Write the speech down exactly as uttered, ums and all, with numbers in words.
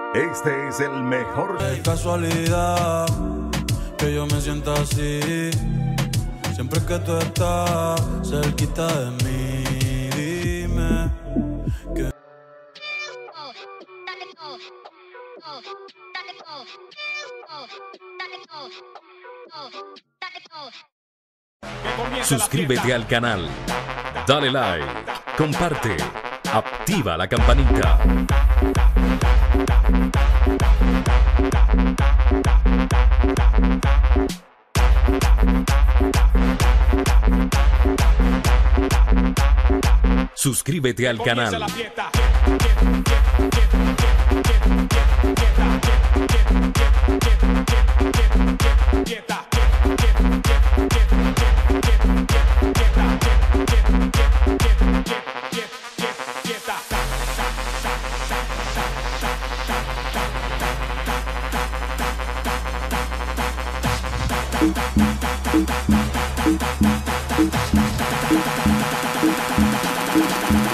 Este es el mejor. Es casualidad que yo me sienta así, siempre que tú estás cerquita de mí. Dime que Suscríbete al canal, dale like, comparte, activa la campanita. Suscríbete al canal. Thank you.